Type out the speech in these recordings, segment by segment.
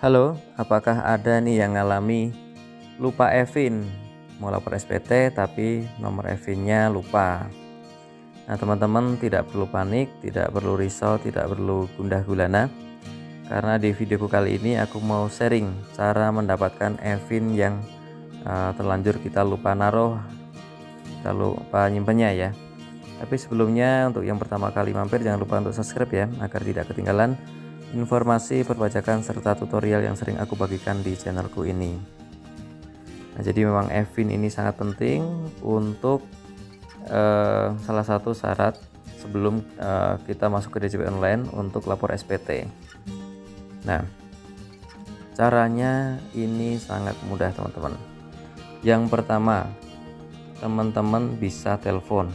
Halo, apakah ada nih yang ngalami lupa EVIN? Mau lapor SPT tapi nomor EVIN-nya lupa. Nah, teman-teman tidak perlu panik, tidak perlu risau, tidak perlu gundah gulana. Karena di videoku kali ini aku mau sharing cara mendapatkan EVIN yang terlanjur kita lupa naruh, kita lupa nyimpennya ya. Tapi sebelumnya untuk yang pertama kali mampir jangan lupa untuk subscribe ya, agar tidak ketinggalan informasi perpajakan serta tutorial yang sering aku bagikan di channelku ini. Nah, jadi memang EVIN ini sangat penting untuk salah satu syarat sebelum kita masuk ke DJP online untuk lapor SPT. Nah, caranya ini sangat mudah teman-teman. Yang pertama, teman-teman bisa telepon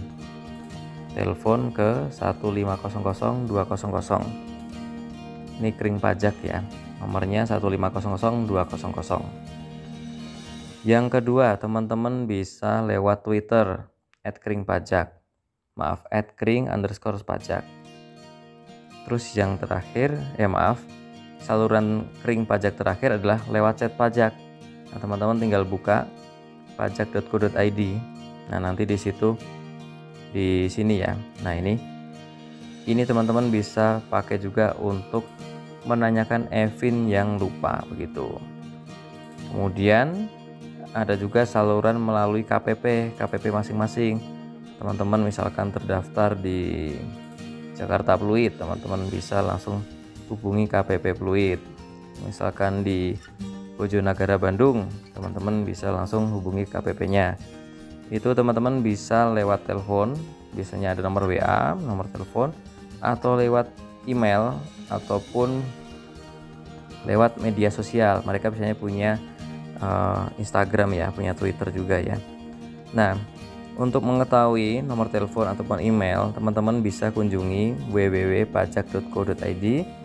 ke 1500200. Ini kering pajak ya, nomornya 1500200. Yang kedua, teman-teman bisa lewat Twitter @kringpajak, @kring_pajak. Terus yang terakhir, saluran kering pajak terakhir adalah lewat chat pajak. Nah, teman-teman tinggal buka pajak.go.id. Nah, nanti di situ di sini ya. Nah, ini teman-teman bisa pakai juga untuk menanyakan EVIN yang lupa begitu. Kemudian ada juga saluran melalui KPP masing-masing. Teman-teman misalkan terdaftar di Jakarta Pluit, teman-teman bisa langsung hubungi KPP Pluit. Misalkan di Bojonegara Bandung, teman-teman bisa langsung hubungi KPP-nya. Itu teman-teman bisa lewat telepon, biasanya ada nomor WA, nomor telepon, atau lewat email ataupun lewat media sosial. Mereka biasanya punya Instagram ya, punya Twitter juga ya. Nah, untuk mengetahui nomor telepon ataupun email, teman-teman bisa kunjungi www.pajak.go.id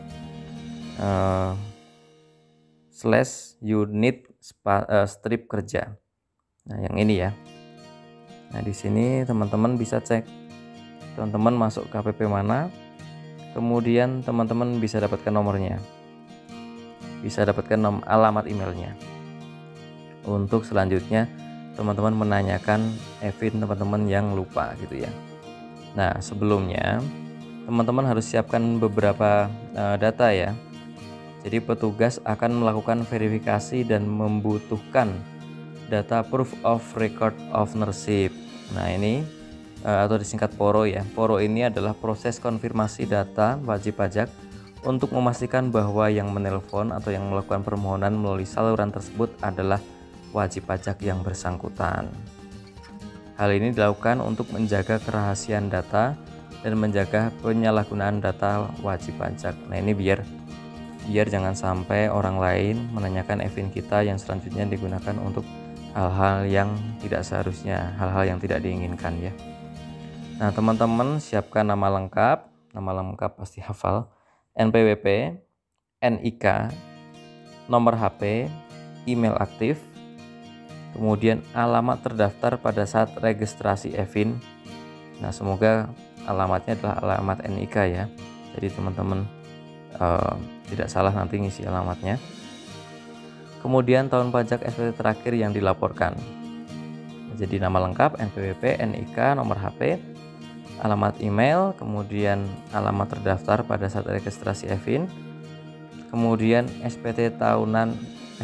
/unit kerja. Nah, yang ini ya. Nah, di sini teman-teman bisa cek, teman-teman masuk KPP mana, kemudian teman-teman bisa dapatkan nomornya, bisa dapatkan alamat emailnya. Untuk selanjutnya teman-teman menanyakan EVIN teman-teman yang lupa gitu ya. Nah, sebelumnya teman-teman harus siapkan beberapa data ya. Jadi petugas akan melakukan verifikasi dan membutuhkan data proof of record of ownership. Nah, ini atau disingkat PORO ya. PORO ini adalah proses konfirmasi data wajib pajak untuk memastikan bahwa yang menelpon atau yang melakukan permohonan melalui saluran tersebut adalah wajib pajak yang bersangkutan. Hal ini dilakukan untuk menjaga kerahasiaan data dan menjaga penyalahgunaan data wajib pajak. Nah, ini biar jangan sampai orang lain menanyakan EVIN kita yang selanjutnya digunakan untuk hal-hal yang tidak seharusnya, hal-hal yang tidak diinginkan ya. Nah, teman-teman siapkan nama lengkap pasti hafal, NPWP, NIK, nomor HP, email aktif, kemudian alamat terdaftar pada saat registrasi EVIN. Nah, semoga alamatnya adalah alamat NIK ya. Jadi teman-teman tidak salah nanti ngisi alamatnya. Kemudian tahun pajak SPT terakhir yang dilaporkan. Jadi nama lengkap, NPWP, NIK, nomor HP, alamat email, kemudian alamat terdaftar pada saat registrasi EVIN. Kemudian SPT tahunan,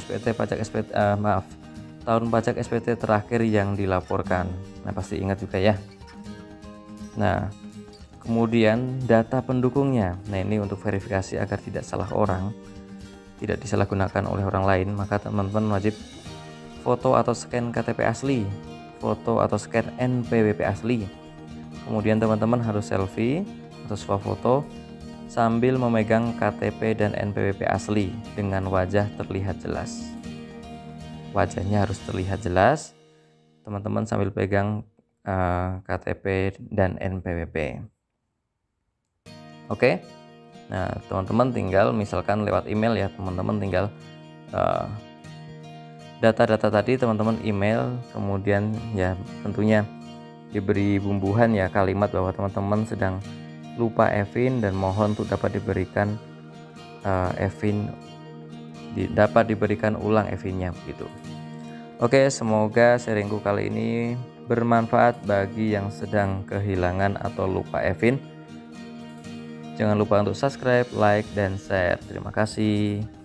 tahun pajak SPT terakhir yang dilaporkan. Nah, pasti ingat juga ya. Nah, kemudian data pendukungnya. Nah, ini untuk verifikasi agar tidak salah orang, tidak disalahgunakan oleh orang lain, maka teman-teman wajib foto atau scan KTP asli, foto atau scan NPWP asli. Kemudian teman-teman harus selfie atau swafoto sambil memegang KTP dan NPWP asli dengan wajah terlihat jelas. Wajahnya harus terlihat jelas, teman-teman sambil pegang KTP dan NPWP. Oke. Nah, teman-teman tinggal misalkan lewat email ya, teman-teman tinggal data-data tadi teman-teman email, kemudian ya tentunya diberi bumbuhan ya kalimat bahwa teman-teman sedang lupa EVIN dan mohon untuk dapat diberikan EVIN dapat diberikan ulang EVIN-nya begitu. Oke, semoga sharingku kali ini bermanfaat bagi yang sedang kehilangan atau lupa EVIN. Jangan lupa untuk subscribe, like, dan share. Terima kasih.